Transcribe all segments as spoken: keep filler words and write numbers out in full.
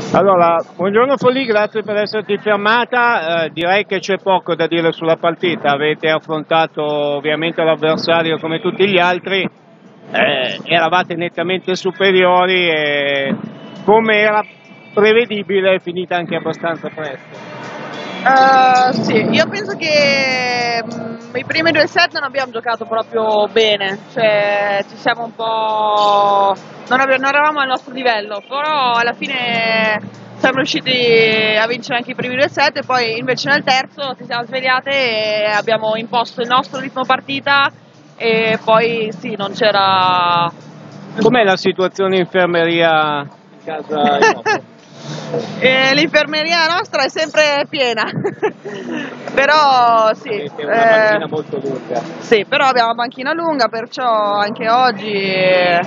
Allora, buongiorno Folli, grazie per esserti fermata. Eh, direi che c'è poco da dire sulla partita. Avete affrontato ovviamente l'avversario come tutti gli altri, eh, eravate nettamente superiori e come era prevedibile è finita anche abbastanza presto. Uh, sì, io penso che mh, i primi due set non abbiamo giocato proprio bene, cioè ci siamo un po'... non, abbiamo, non eravamo al nostro livello, però alla fine siamo riusciti a vincere anche i primi due set e poi invece nel terzo ci siamo svegliate e abbiamo imposto il nostro ritmo partita e poi sì, non c'era... Com'è la situazione in infermeria in casa? Eh, l'infermeria nostra è sempre piena, però sì, è una panchina eh, molto lunga. Sì, però abbiamo una panchina lunga, perciò anche oggi eh,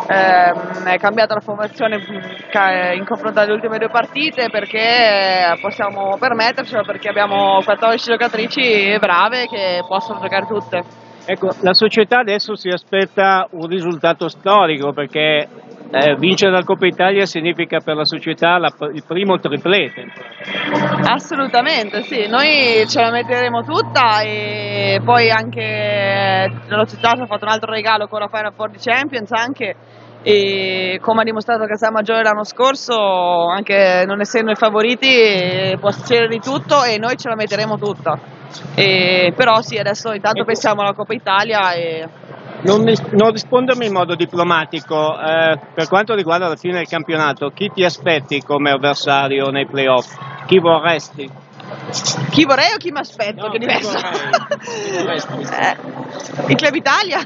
è cambiata la formazione in confronto alle ultime due partite perché possiamo permettercelo, perché abbiamo quattordici giocatrici brave che possono giocare tutte. Ecco, la società adesso si aspetta un risultato storico perché eh, vincere la Coppa Italia significa per la società la, il primo triplete. Assolutamente, sì, noi ce la metteremo tutta e poi anche la società ci ha fatto un altro regalo con la Final Four di Champions anche, e come ha dimostrato Casal Maggiore l'anno scorso, anche non essendo i favoriti può succedere di tutto e noi ce la metteremo tutta. E, però sì, adesso intanto ecco, pensiamo alla Coppa Italia e... Non, non rispondermi in modo diplomatico, eh, per quanto riguarda la fine del campionato, chi ti aspetti come avversario nei playoff? Chi vorresti? Chi vorrei o chi mi aspetto? No, che è diverso. Chi vorresti? eh, il Club Italia?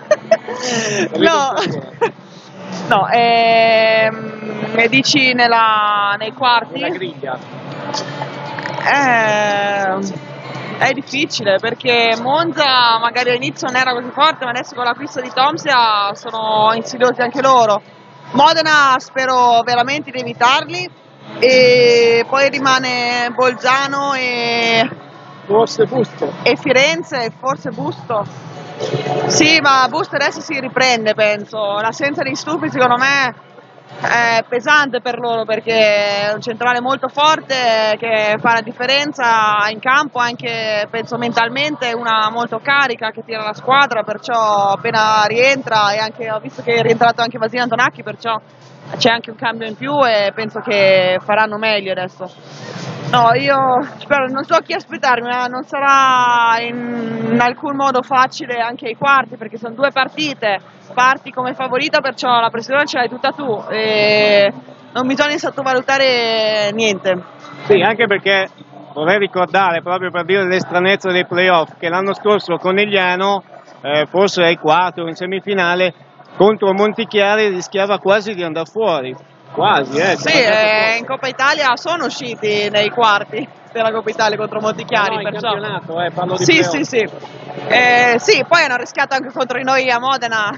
no, no ehm, dici nella, nei quarti? Nella griglia. Eh... È difficile perché Monza magari all'inizio non era così forte, ma adesso con l'acquisto di Tomsia sono insidiosi anche loro. Modena spero veramente di evitarli e poi rimane Bolzano e, forse Busto. e Firenze e forse Busto. Sì, ma Busto adesso si riprende, penso. L'assenza di Stupi secondo me è pesante per loro perché è un centrale molto forte che fa la differenza in campo, anche penso mentalmente, una molto carica che tira la squadra, perciò appena rientra, e anche ho visto che è rientrato anche Vasile Antonacchi, perciò c'è anche un cambio in più e penso che faranno meglio adesso. No, io spero, non so chi aspettarmi, ma non sarà in, in alcun modo facile anche ai quarti perché sono due partite, parti come favorita, perciò la pressione ce l'hai tutta tu e non bisogna sottovalutare niente. Sì, anche perché vorrei ricordare, proprio per dire l'estranezza dei playoff, che l'anno scorso Conegliano, eh, forse ai quarti o in semifinale, contro Montichiari rischiava quasi di andare fuori. Quasi, eh. Sì, eh, in Coppa Italia sono usciti nei quarti della Coppa Italia contro Montichiari. No, perciò... in campionato, eh, parlo di sì, sì, sì. Eh, sì, poi hanno rischiato anche contro di noi a Modena.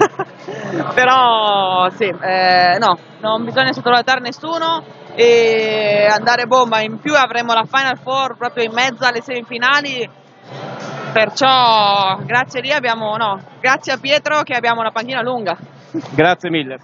Però sì, eh, no, non bisogna sottovalutare nessuno e andare bomba. In più avremo la Final Four proprio in mezzo alle semifinali. Perciò grazie lì abbiamo, no, grazie a Pietro che abbiamo una panchina lunga. Grazie mille.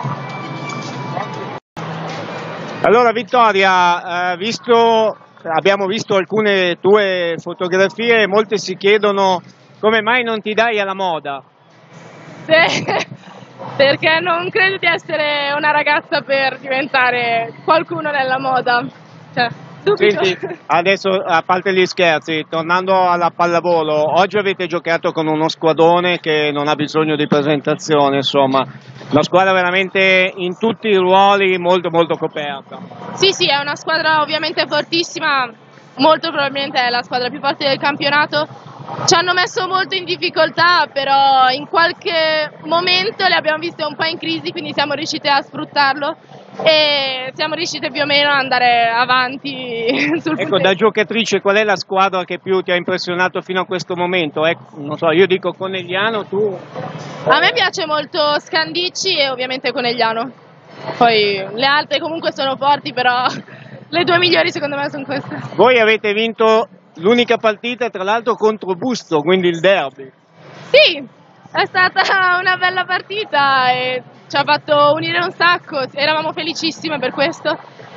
Allora Vittoria, eh, visto, abbiamo visto alcune tue fotografie, molti si chiedono come mai non ti dai alla moda. Sì, perché non credo di essere una ragazza per diventare qualcuno nella moda. Cioè, Senti, adesso a parte gli scherzi, tornando alla pallavolo, oggi avete giocato con uno squadrone che non ha bisogno di presentazione, insomma, una squadra veramente in tutti i ruoli molto molto coperta. Sì, sì, è una squadra ovviamente fortissima, molto probabilmente è la squadra più forte del campionato. Ci hanno messo molto in difficoltà, però in qualche momento le abbiamo viste un po' in crisi, quindi siamo riusciti a sfruttarlo e siamo riusciti più o meno ad andare avanti sul Ecco, da giocatrice qual è la squadra che più ti ha impressionato fino a questo momento? Ecco, non so, io dico Conegliano, tu? A me piace molto Scandicci e ovviamente Conegliano, poi le altre comunque sono forti, però le due migliori secondo me sono queste. Voi avete vinto l'unica partita tra l'altro contro Busto, quindi il derby. Sì, è stata una bella partita e ci ha fatto unire un sacco, eravamo felicissime per questo,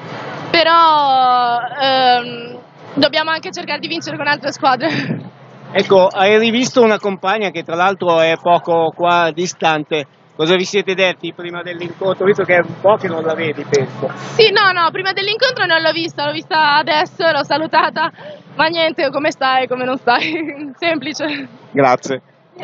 però ehm, dobbiamo anche cercare di vincere con altre squadre. Ecco, hai rivisto una compagna che tra l'altro è poco qua distante, cosa vi siete detti prima dell'incontro, visto che è un po' che non la vedi, penso? Sì, no, no, prima dell'incontro non l'ho vista, l'ho vista adesso, l'ho salutata, ma niente, come stai, come non stai, semplice. Grazie.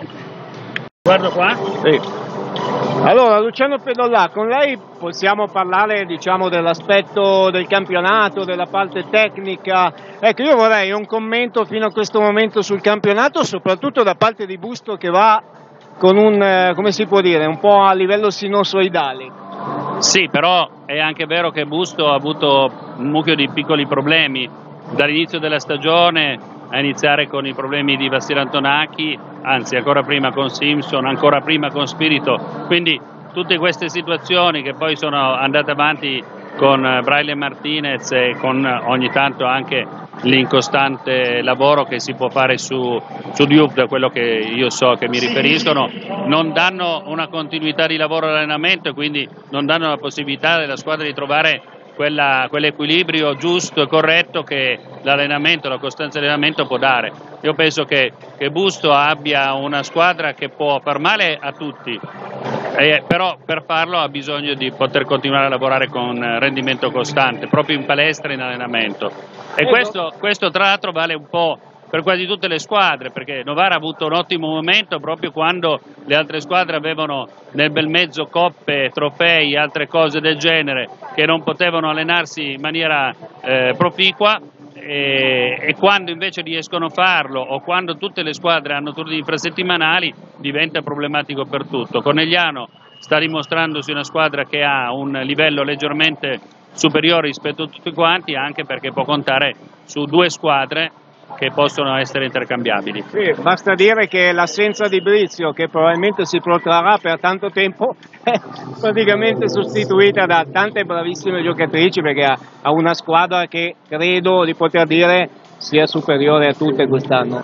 Guardo qua. Sì. Allora, Luciano Pedollà, con lei possiamo parlare, diciamo, dell'aspetto del campionato, della parte tecnica. Ecco, io vorrei un commento fino a questo momento sul campionato, soprattutto da parte di Busto, che va con un, eh, come si può dire, un po' a livello sinusoidale. Sì, però è anche vero che Busto ha avuto un mucchio di piccoli problemi dall'inizio della stagione, a iniziare con i problemi di Vassile Antonacchi, anzi ancora prima con Simpson, ancora prima con Spirito, quindi tutte queste situazioni che poi sono andate avanti con Braille Martinez e con ogni tanto anche l'incostante lavoro che si può fare su, su Diop, da quello che io so che mi riferiscono, non danno una continuità di lavoro all'allenamento e quindi non danno la possibilità della squadra di trovare Quella, quell'equilibrio giusto e corretto che l'allenamento, la costanza dell'allenamento può dare. Io penso che, che Busto abbia una squadra che può far male a tutti, eh, però per farlo ha bisogno di poter continuare a lavorare con rendimento costante, proprio in palestra e in allenamento. E questo, questo tra l'altro vale un po' per quasi tutte le squadre, perché Novara ha avuto un ottimo momento proprio quando le altre squadre avevano nel bel mezzo coppe, trofei, altre cose del genere che non potevano allenarsi in maniera eh, proficua e, e quando invece riescono a farlo o quando tutte le squadre hanno turni infrasettimanali diventa problematico per tutto. Conegliano sta dimostrandosi una squadra che ha un livello leggermente superiore rispetto a tutti quanti, anche perché può contare su due squadre che possono essere intercambiabili. Sì, basta dire che l'assenza di Brizio, che probabilmente si protrarrà per tanto tempo, è praticamente sostituita da tante bravissime giocatrici, perché ha una squadra che credo di poter dire sia superiore a tutte quest'anno.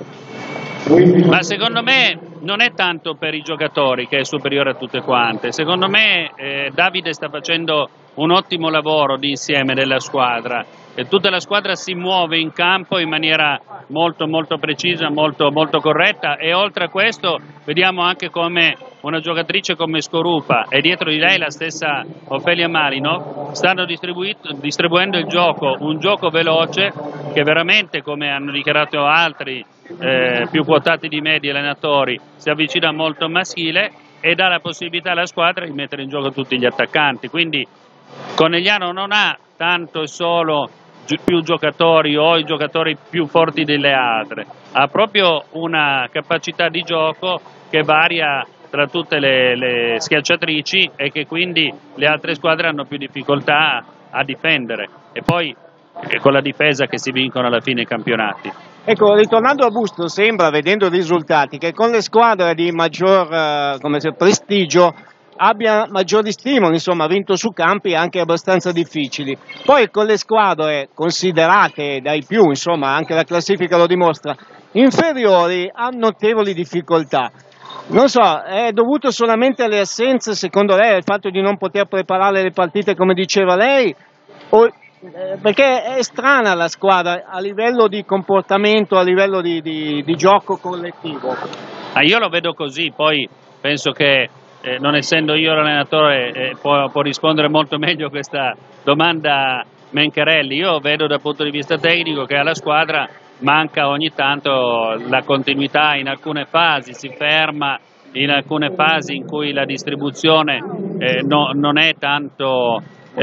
Ma secondo me non è tanto per i giocatori che è superiore a tutte quante, secondo me eh, Davide sta facendo un ottimo lavoro di insieme della squadra e tutta la squadra si muove in campo in maniera molto molto precisa, molto, molto corretta e oltre a questo vediamo anche come una giocatrice come Scorupa e dietro di lei la stessa Ofelia Marino stanno distribuendo il gioco, un gioco veloce che veramente, come hanno dichiarato altri eh, più quotati di me di allenatori, si avvicina molto al maschile e dà la possibilità alla squadra di mettere in gioco tutti gli attaccanti, quindi Conegliano non ha tanto e solo più giocatori o i giocatori più forti delle altre, ha proprio una capacità di gioco che varia tra tutte le, le schiacciatrici e che quindi le altre squadre hanno più difficoltà a difendere e poi è con la difesa che si vincono alla fine i campionati. Ecco, ritornando a Busto, sembra, vedendo i risultati, che con le squadre di maggior eh, come se, prestigio abbia maggiori stimoli, insomma ha vinto su campi anche abbastanza difficili. Poi con le squadre considerate dai più, insomma anche la classifica lo dimostra, inferiori ha notevoli difficoltà. Non so, è dovuto solamente alle assenze, secondo lei, al fatto di non poter preparare le partite come diceva lei? O, eh, perché è strana la squadra a livello di comportamento, a livello di, di, di gioco collettivo. Ah, io lo vedo così, poi penso che eh, non essendo io l'allenatore eh, può, può rispondere molto meglio a questa domanda Mencarelli. Io vedo dal punto di vista tecnico che alla squadra manca ogni tanto la continuità in alcune fasi, si ferma in alcune fasi in cui la distribuzione eh, no, non è tanto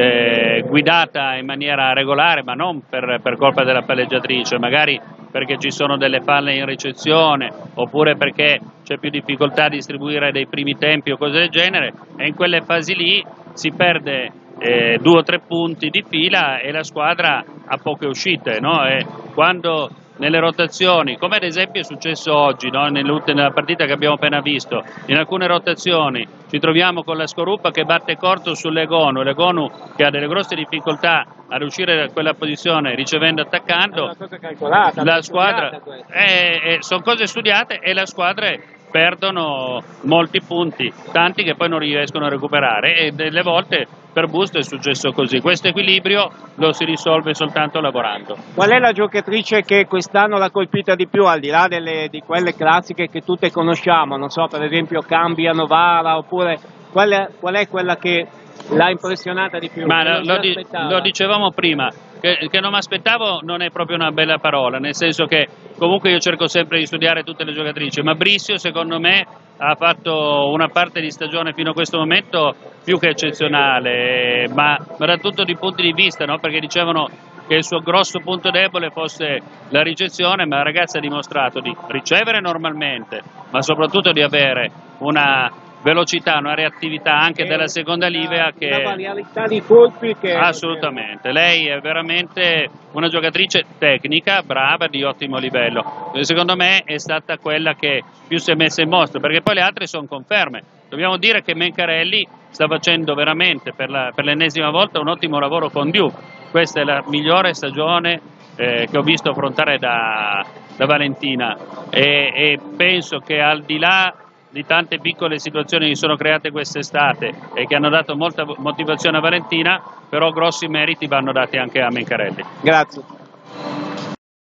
eh, guidata in maniera regolare, ma non per, per colpa della palleggiatrice, magari perché ci sono delle falle in ricezione oppure perché c'è più difficoltà a distribuire dei primi tempi o cose del genere e in quelle fasi lì si perde eh, due o tre punti di fila e la squadra ha poche uscite, no? E quando nelle rotazioni, come ad esempio è successo oggi, no? Nella partita che abbiamo appena visto, in alcune rotazioni ci troviamo con la Scorupa che batte corto sull'Egonu, l'Egonu che ha delle grosse difficoltà a riuscire da quella posizione ricevendo e attaccando, calcolata, la squadra, eh, eh, sono cose studiate e la squadra perdono molti punti, tanti che poi non riescono a recuperare, e delle volte per Busto è successo così. Questo equilibrio lo si risolve soltanto lavorando. Qual è la giocatrice che quest'anno l'ha colpita di più, al di là delle, di quelle classiche che tutte conosciamo, non so, per esempio Cambia, Novara, oppure qual è, qual è quella che l'ha impressionata di più? Ma lo, di, lo dicevamo prima, che, che non mi aspettavo non è proprio una bella parola, nel senso che comunque io cerco sempre di studiare tutte le giocatrici, ma Brissio secondo me ha fatto una parte di stagione fino a questo momento più che eccezionale, ma, ma da tutto di punti di vista, no? Perché dicevano che il suo grosso punto debole fosse la ricezione, ma la ragazza ha dimostrato di ricevere normalmente, ma soprattutto di avere una velocità, una reattività anche della seconda livea che una varialità di colpi che assolutamente, lei è veramente una giocatrice tecnica, brava, di ottimo livello. Secondo me è stata quella che più si è messa in mostra, perché poi le altre sono conferme. Dobbiamo dire che Mencarelli sta facendo veramente per, la, per l'ennesima volta un ottimo lavoro con Duke. Questa è la migliore stagione eh, che ho visto affrontare da, da Valentina, e, e penso che al di là di tante piccole situazioni che sono create quest'estate e che hanno dato molta motivazione a Valentina, però grossi meriti vanno dati anche a Mencarelli. Grazie.